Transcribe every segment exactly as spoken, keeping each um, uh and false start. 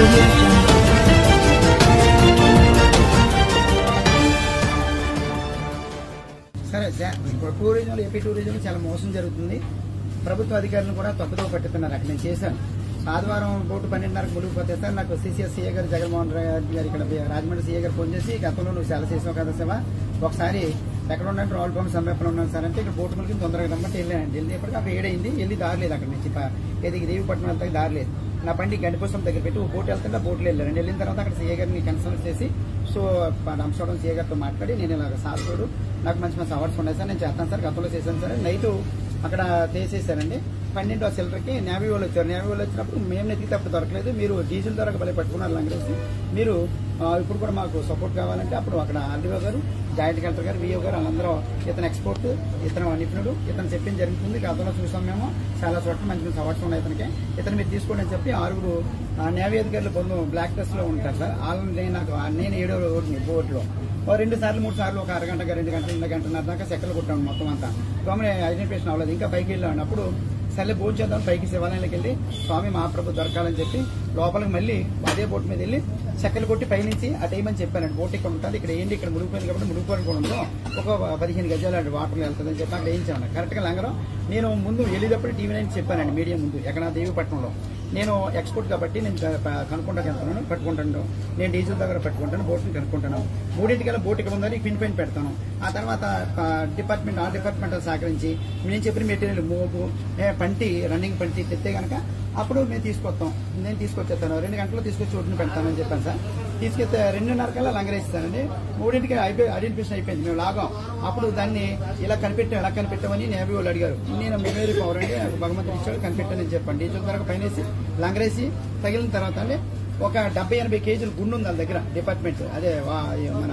సరే టూరిజంలో AP tourism చాలా మోసం జరుగుతుంది. ప్రభుత్వ అధికారులను కూడా తప్పుదో పట్టుతున్నారు. అక్కడ నేను చేశాను. ఆదివారం బోటు పన్నెండున్నరకు మునిగిపోతే సార్ నాకు సిసిఎస్ సీఏ గారు జగన్మోహన్ రావు గారు ఇక్కడ రాజమండ్రి సీఏ గారు ఫోన్ చేసి గతంలో నువ్వు చాలా చేసావు కదా సేవ ఒకసారి ఎక్కడ ఉన్నట్టు రావుల బొమ్మ సమీపంలో ఉన్నాను సార్ అంటే ఇక్కడ బోటు మునిగి తొందరగా రమ్మంటే వెళ్ళానండి. వెళ్ళి ఎప్పటికీ అప్పుడు ఏడైంది. వెళ్ళి దారి లేదు అక్కడ నుంచి ఏది దేవిపట్నం వెళ్తే దారి లేదు. నా బండి గండిపోసం దగ్గర పెట్టి ఓ బోట్ వెళ్తుంటే బోట్లో వెళ్ళారండి. వెళ్ళిన తర్వాత అక్కడ సీఏ గారిని కన్సల్ట్ చేసి సో రంపచోడవరం సీఏ గారితో మాట్లాడి నేను ఇలా సార్ చూడు నాకు మంచి మంచి అవార్డ్స్ ఉన్నాయి సార్ నేను చేస్తాను సార్ గతంలో చేశాను సార్ నైట్ అక్కడ తీసేశారండి. పన్నెండు సిల్లర్కి నేవీ వాళ్ళు వచ్చారు. నేవీ వాళ్ళు వచ్చినప్పుడు మేము నెతికి తప్పుడు దొరకలేదు. మీరు డీజిల్ ధరకు బలి పట్టుకున్నారు లంగరేసి మీరు ఇప్పుడు కూడా మాకు సపోర్ట్ కావాలంటే అప్పుడు అక్కడ ఆర్డీఓ గారు జాయింట్ కలెక్టర్ గారు విఓ గారు వాళ్ళందరూ ఇతను ఎక్స్పోర్ట్ ఇతను నిపుణుడు ఇతను చెప్పింది జరుగుతుంది. గతంలో చూసాం మేము చాలా చోట్ల మంచి మంచి అవార్డ్స్ ఉన్నాయి ఇతనికి ఇతను మీరు తీసుకోండి అని చెప్పి ఆరుగురు నేవీ అధికారులు పొందు బ్లాక్ డ్రెస్ లో ఉంటారు సార్. వాళ్ళని నాకు నేను ఏడో రోడ్ని బోట్లో రెండు సార్లు మూడు సార్లు ఒక అరగంట రెండు గంటలు రెండు గంటన్నర దాకా సెక్కలు కొట్టాను మొత్తం అంతా. స్వామి ఐడెంటిఫికేషన్ అవ్వలేదు. ఇంకా పైకి వెళ్ళాను. అప్పుడు సర్లే భోజనం చేద్దాం పైకి శివాలయంలోకి వెళ్ళి స్వామి మహాప్రభు దొరకాలని చెప్పి లోపలికి మళ్ళీ అదే బోట్ మీద వెళ్ళి చెక్కలు కొట్టి పైనుంచి ఆ టైం అని చెప్పానండి. బోట్ ఇక్కడ ఉంటుంది ఇక్కడ ఏంటి ఇక్కడ మునిగిపోయింది కాబట్టి మునిగిపోయిన కూడా ఉందో ఒక పదిహేను గజాలు వాటర్లో వెళ్తుందని చెప్పి అక్కడ వేయించాను. కరెక్ట్గా లంగరం నేను ముందు వెళ్ళేటప్పుడు టీవీ నైన్ చెప్పానండి మీడియా ముందు ఎక్కడ దేవిపట్నంలో నేను ఎక్స్పోర్ట్ కాబట్టి నేను కనుక్కుంటాకి వెళ్తున్నాను పట్టుకుంటాను నేను డీజిల్ దగ్గర పట్టుకుంటాను బోట్ని కనుక్కుంటాను. మూడింటికల్లా బోట్ ఇక్కడ ఉందని పిన్ పైన పెడతాను. ఆ తర్వాత డిపార్ట్మెంట్ ఆ డిపార్ట్మెంట్ సహకరించి నేను చెప్పిన మెటీరియల్ మోపు పంటి రన్నింగ్ పంటి తెస్తే కనుక అప్పుడు మేము తీసుకొస్తాం నేను తీసుకొచ్చేస్తాను రెండు గంటల్లో తీసుకొచ్చి ఒడ్డుని పెడతానని చెప్పాను సార్. తీసుకెళ్తే రెండున్నర కల్లా లంగరేస్తానండి. మూడింటికి అయిపోయి ఐడెంటిఫికేషన్ అయిపోయింది మేము లాగాం. అప్పుడు దాన్ని ఇలా కనిపెట్టాం ఎలా కనిపెట్టామని నేవీ వాళ్ళు అడిగారు. నేను మెమరీ పవర్ అండి భగవంతుడు ఇచ్చాడు కనిపెట్టానని చెప్పండి. డీజిల్ ధరకు పైనేసి లంగరేసి తగిలిన తర్వాత అండి ఒక డెబ్బై ఎనభై కేజీలు గుండు ఉంది వాళ్ళ దగ్గర డిపార్ట్మెంట్ అదే మన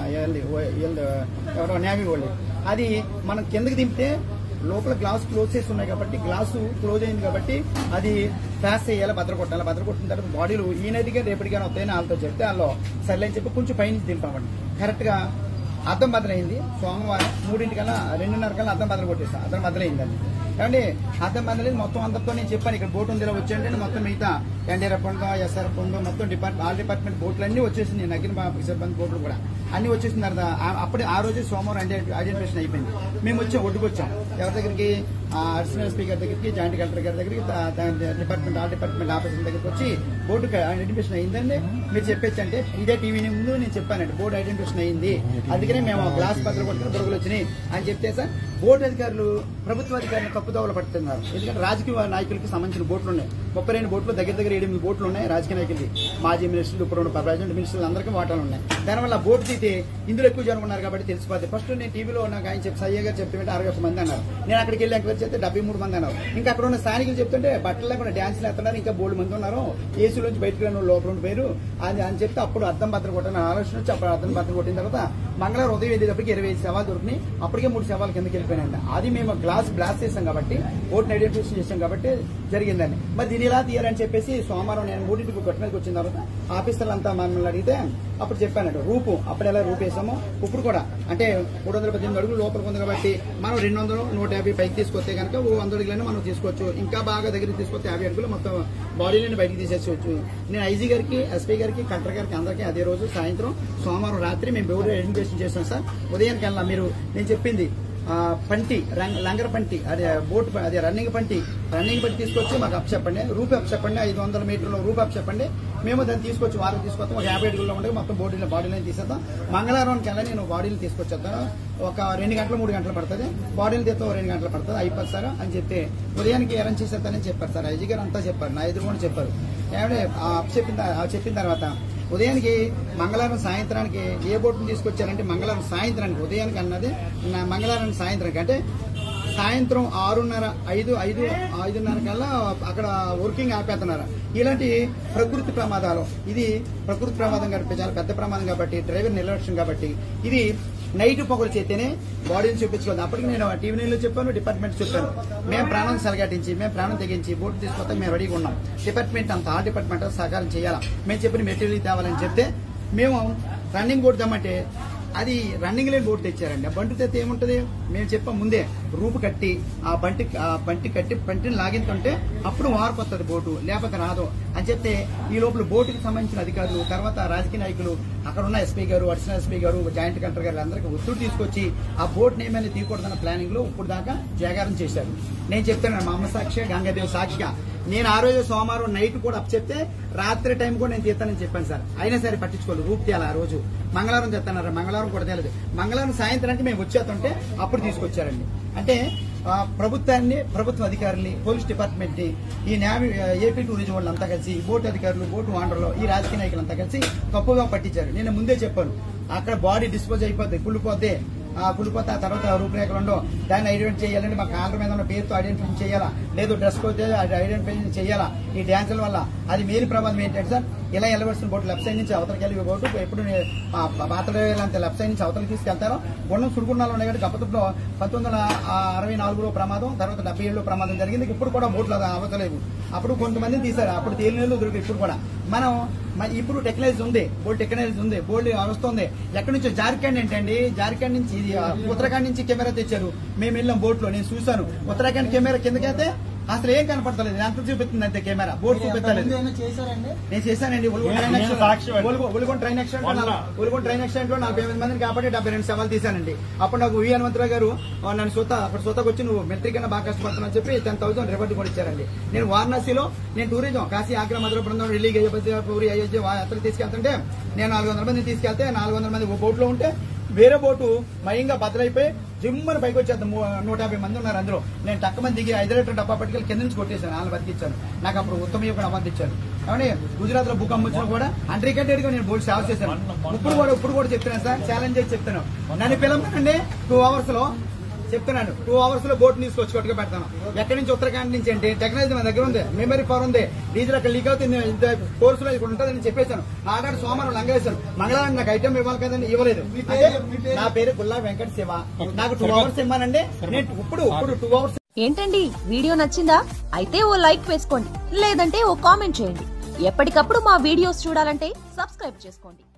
ఎవరో నేవీ వాళ్ళు అది మనం కిందకి దింపితే లోపల గ్లాస్ క్లోజ్ చేసి ఉన్నాయి కాబట్టి గ్లాసు క్లోజ్ అయింది కాబట్టి అది ఫ్యాస్ చేయాలి భద్ర కొట్టాలి. భద్ర కొట్టిన తర్వాత బాడీలు ఈనదిగా రేపటిగానే వస్తాయని వాళ్ళతో చెప్తే వాళ్ళు సర్లే అని చెప్పి కొంచెం పైనుంచి దింపామండి. కరెక్ట్ గా అద్దం బదులైంది. సోమవారం మూడింటికల్లా రెండున్నర కల్లా అద్దం బదులు కొట్టేస్తాను. అద్దం బదులైందండి. ఏమండి అద్దం బదులైంది మొత్తం అందరితో నేను చెప్పాను ఇక్కడ బోట్ ఉంది ఇలా వచ్చేయండి మొత్తం మిగతా ఎన్డీఆర్ఎఫ్ ఉందో ఎస్ఆర్ఎఫ్ ఉందో మొత్తం డిపార్ట్మెంట్ ఆల్ డిపార్ట్మెంట్ బోట్లు అన్ని వచ్చేసింది. నగిన సిబ్బంది బోట్లు కూడా అన్ని వచ్చేసిన తర్వాత అప్పుడే ఆ రోజు సోమవారం ఐడెంటిఫికేషన్ అయిపోయింది. మేము వచ్చాం ఒడ్డుకు వచ్చాం ఎవరి దగ్గరికి అడిషనల్ స్పీకర్ దగ్గరికి జాయింట్ కలెక్టర్ గారి దగ్గరికి డిపార్ట్మెంట్ ఆల్ డిపార్ట్మెంట్ ఆఫీసర్ దగ్గరికి వచ్చి బోర్డు ఐడెంటిఫికేషన్ అయిందండి మీరు చెప్పేసి అంటే ఇదే టీవీ ముందు నేను చెప్పానండి బోర్డు ఐడెంటిఫికేషన్ అయింది అందుకనే మేము గ్లాస్ పత్రం కొట్టుకుని బురుగులు వచ్చినాయి అని చెప్తే సార్ బోర్డు అధికారులు ప్రభుత్వ అధికారులు తప్పుదోవలు పడుతున్నారు. ఎందుకంటే రాజకీయ నాయకులకు సంబంధించిన బోట్లు ఉన్నాయి. ముప్పై రెండు బోట్లు దగ్గర దగ్గర ఎనిమిది బోట్లు ఉన్నాయి రాజకీయ నాయకులకి మాజీ మినిస్టర్లు ఇప్పుడు ప్రెసిడెంట్ మినిస్టర్లు అందరికీ వాటాలు ఉన్నాయి. దానివల్ల బోటు తీతే ఇందులో ఎక్కువ జనం ఉన్నారు కాబట్టి తెలిసిపోతే ఫస్ట్ నేను టీవీలో నాకు ఆయన చెప్పి సయ్య గారు చెప్తే అరవై ఒక్క మంది అన్నారు. నేను అక్కడికి వెళ్ళి ఎంక్వైరీ చేస్తే డెబ్బై మూడు మంది అన్నారు. ఇంకా అక్కడ ఉన్న స్థానికులు చెప్తుంటే బట్టలు లేకుండా డ్యాన్స్లు వేస్తున్నారు ఇంకా బోల్డ్ మంది ఉన్నారు ఏసీ నుంచి బయటకు రాను లోపల ఉండిపోయారు అని అని చెప్తే అప్పుడు అద్దం భద్ర కొట్టిన ఆలోచన వచ్చి అప్పుడు అద్దం భద్ర కొట్టిన తర్వాత మంగళవారం ఉదయం వెళ్ళేటప్పటికి ఇరవై ఐదు శవాలు దొరికినాయి. అప్పటికే మూడు శవాలు కిందకి వెళ్ళిపోయినాయండి. అది మేము గ్లాస్ బ్లాస్ట్ చేసాం కాబట్టి బోట్ని ఐడెంటిఫికేషన్ చేసాం కాబట్టి జరిగిందండి. మరి దీని ఇలా తీయాలని చెప్పేసి సోమవారం నేను మూడింటికి గొట్ట మీదకి వచ్చిన తర్వాత ఆఫీసర్లు అంతా మమ్మల్ని అడిగితే అప్పుడు చెప్పానండి రూపు అప్పుడు ఎలా రూపు వేసామో ఇప్పుడు కూడా అంటే మూడు వందల పద్దెనిమిది అడుగులు లోపలికి ఉంది కాబట్టి మనం రెండు వందలు నూట యాభై పైకి తీసుకొస్తే కనుక ఓ వంద అడుగులైనా మనం తీసుకోవచ్చు. ఇంకా బాగా దగ్గరికి తీసుకొస్తే యాభై అడుగులు మొత్తం బాడీలని బయటకు తీసేసుకోవచ్చు. నేను ఐజీ గారికి ఎస్పీ గారికి కలెక్టర్ గారికి అందరికీ అదే రోజు సాయంత్రం సోమవారం రాత్రి మేము బెవరు ఐడెంటిఫికేషన్ చేస్తాం సార్. ఉదయానికి వెళ్ళాం మీరు నేను చెప్పింది పంటి లంగర పంటి అదే బోట్ అదే రన్నింగ్ పంటి రన్నింగ్ పంటి తీసుకొచ్చి మాకు అప్ చెప్పండి రూపీ అప్ చెప్పండి ఐదు వందల మీటర్లు రూపీ అప్ చెప్పండి మేము దాన్ని తీసుకొచ్చి వారం తీసుకొస్తాం ఒక యాభై అడుగుల్లో ఉండే మొత్తం బాడీలో బాడీలను తీసేద్దాం. మంగళవారానికి వెళ్ళి నేను బాడీలు తీసుకొచ్చేస్తాను ఒక రెండు గంటలు మూడు గంటలు పడుతుంది బాడీలు తీస్తాం రెండు గంటలు పడుతుంది అయిపోతుంది సార్ అని చెప్తే ఉదయానికి అరేంజ్ చేసేస్తానని చెప్పారు సార్. ఐజీ గారు అంతా చెప్పారు నా ఎదురు కూడా చెప్పారు. ఏమంటే అప్ చెప్పిన చెప్పిన తర్వాత ఉదయానికి మంగళవారం సాయంత్రానికి ఏ బోటును తీసుకొచ్చారంటే మంగళవారం సాయంత్రానికి ఉదయానికి అన్నది మంగళవారం సాయంత్రానికి అంటే సాయంత్రం ఆరున్నర ఐదు ఐదు ఐదున్నర కల్లా అక్కడ వర్కింగ్ ఆపేస్తున్నారు. ఇలాంటి ప్రకృతి ప్రమాదాలు ఇది ప్రకృతి ప్రమాదం కాబట్టి చాలా పెద్ద ప్రమాదం కాబట్టి డ్రైవర్ నిర్లక్ష్యం కాబట్టి ఇది నైట్ పొగలు చేస్తేనే బాడీని చూపించుకోవాలి. అప్పటికి నేను టీవీ నైన్లో చెప్పాను డిపార్ట్మెంట్ చెప్పాను మేము ప్రాణం సలగాటించి మేము ప్రాణం తెగించి బోటు తీసుకొస్తే మేము రెడీగా ఉన్నాం. డిపార్ట్మెంట్ అంతా ఆ డిపార్ట్మెంట్ సహకారం చేయాలా మేము చెప్పిన మెటీరియల్ తేవాలని చెప్తే మేము రన్నింగ్ బోట్ తెమ్మంటే అది రన్నింగ్ లేని బోట్ తెచ్చారండి. ఆ బంటి తెస్తే ఏముంటది, మేము చెప్పాం ముందే రూపు కట్టి ఆ బంటి ఆ బంటి కట్టి బంటిని లాగింతుంటే అప్పుడు వార్పు వస్తుంది బోటు, లేకపోతే రాదు అని చెప్తే ఈ లోపల బోటుకి సంబంధించిన అధికారులు, తర్వాత రాజకీయ నాయకులు, అక్కడ ఉన్న ఎస్పీ గారు, అడిషనల్ ఎస్పీ గారు, జాయింట్ కలెక్టర్ గారు అందరికీ ఒత్తిడి తీసుకొచ్చి ఆ బోట్ నేమని తీయకూడదన్న ప్లానింగ్ లో ఇప్పుడు దాకా జాగారం చేశారు. నేను చెప్తాను మా అమ్మ సాక్షి, గంగాదేవి సాక్షిగా, నేను ఆ రోజు సోమవారం నైట్ కూడా అప్ చెప్తే రాత్రి టైం కూడా నేను తీస్తానని చెప్పాను సార్. అయినా సరే పట్టించుకోలేదు, రూపు తీయాలి. ఆ రోజు మంగళవారం తెస్తున్నారు, మంగళవారం కూడా తేలేదు. మంగళవారం సాయంత్రం అంటే మేము వచ్చేస్తుంటే అప్పుడు తీసుకొచ్చారండి. అంటే ప్రభుత్వాన్ని, ప్రభుత్వ అధికారుల్ని, పోలీస్ డిపార్ట్మెంట్ ని, ఈ నేవీ ఏపీ టూరిజం వాళ్ళంతా కలిసి, బోటు అధికారులు, బోటు ఓనర్లు, ఈ రాజకీయ నాయకులంతా కలిసి తప్పుగా పట్టించారు. నేను ముందే చెప్పాను, అక్కడ బాడీ డిస్పోజ్ అయిపోద్ది, కుళ్ళిపోద్ది. ఆ కుళ్ళిపోతే ఆ తర్వాత రూపురేఖలు ఉండవు. దాన్ని ఐడెంటిఫై చేయాలంటే మా కాలర్ మీద ఉన్న పేరుతో ఐడెంటిఫై చేయాలా, లేదు డ్రెస్ కోతే ఐడెంటిఫై చేయాలా. ఈ డ్యాన్సుల వల్ల అది మేలు ప్రమాదం ఏంటంటే సార్, ఇలా వెళ్ళవలసిన బోటు లెఫ్ట్ సైడ్ నుంచి అవతలకి వెళ్ళి బోటు ఎప్పుడు పాత్ర లెఫ్ట్ సైడ్ నుంచి అవతలకి తీసుకెళ్తారో గుండం సుడుకున్నాలు ఉన్నాయి. కాబట్టి గప్పట్లో పంతొమ్మిది వందల అరవై నాలుగులో ప్రమాదం, తర్వాత డెబ్బై ఏడులో ప్రమాదం జరిగింది. ఇప్పుడు కూడా బోట్లు అవతలేవు. అప్పుడు కొంతమందిని తీశారు, అప్పుడు తేలినీళ్ళు దొరికి. ఇప్పుడు కూడా మనం ఇప్పుడు టెక్నాలజీ ఉంది, బోర్డు టెక్నాలజీ ఉంది, బోర్డు వస్తుంది. ఎక్కడి నుంచో జార్ఖండ్ ఏంటండి, జార్ఖండ్ నుంచి ఉత్తరాఖండ్ నుంచి కెమెరా తెచ్చారు. మేము వెళ్ళాం బోట్ లో, నేను చూశాను. ఉత్తరాఖండ్ కెమెరా కిందకైతే అసలు ఏం కనపడతలేదు, ఎంత చూపిస్తుంది అంతే కెమెరా, బోర్డు చూపించలేదు. నేను చేశానండి. Olugonda train accident Olugonda train accident లో నలభై ఎనిమిది మందిని కాబట్టి డెబ్బై రెండు సవాలు తీశానండి. అప్పుడు నాకు వి హనుమంతరావు గారు నన్ను సొత్త అక్కడ సొత్తకు వచ్చి నువ్వు మెట్రిక్ కన్నా బాగా కష్టపడుతున్నా చెప్పి టెన్ థౌసండ్ రివార్డు కూడా ఇచ్చారండి. నేను వారణాసిలో నేను టూరిజం కాశీ, ఆగ్రా, మధుర, బృందం, ఢిల్లీ, పూరి, అయోధ్య యాత్రలు తీసుకెళ్తుంటే నేను నాలుగు వందల మందిని తీసుకెళ్తే నాలుగు వందల మంది బోట్ లో ఉంటే వేరే బోటు మయంగా బద్దలైపోయి జిమ్మని పైకి వచ్చేద్దాం. నూట యాభై మంది ఉన్నారు అందులో. నేను తక్కువ మంది దిగి ఐదు లీటర్ డబ్బా పట్టుకెళ్ళి కింద నుంచి కొట్టేశాను, వాళ్ళని బతికిచ్చాను. నాకు అప్పుడు ఉత్తమ యువకుడు అవార్డు ఇచ్చాను. కాబట్టి గుజరాత్ లో భూకంపం వచ్చినా కూడా అన్రికార్డెడ్ గా నేను బోర్డు సేవ చేశాను. ఇప్పుడు కూడా ఇప్పుడు కూడా చెప్తున్నాను సార్, ఛాలెంజ్ చేసి చెప్తాను. నన్ను పిలవనండి, టూ అవర్స్ లో చెప్తున్నాను, టూ అవర్స్ లో బోట్ తీసుకొచ్చి కొట్టుకు పెడతాను. ఎక్కడి నుంచి ఉత్తరాఖండ్ నుంచి అంటే టెక్నాలజీ మన దగ్గర ఉంది, మెమరీ పవర్ ఉంది, డీజిల్ అక్కడ లీక్ అవుతుంది, కోర్సులో ఇక్కడ ఉంటుందని చెప్పేశాను. ఆనాడు సోమవారం లంగేశాను, మంగళవారం నాకు ఐటమ్ ఇవ్వాలి కదండి, ఇవ్వలేదు. నా పేరు గుల్లా వెంకట శివ. నాకు టూ అవర్స్ ఇవ్వనండి. నేను ఇప్పుడు ఇప్పుడు టూ అవర్స్. ఏంటండి వీడియో నచ్చిందా? అయితే ఓ లైక్ వేసుకోండి, లేదంటే ఓ కామెంట్ చేయండి. ఎప్పటికప్పుడు మా వీడియోస్ చూడాలంటే సబ్స్క్రైబ్ చేసుకోండి.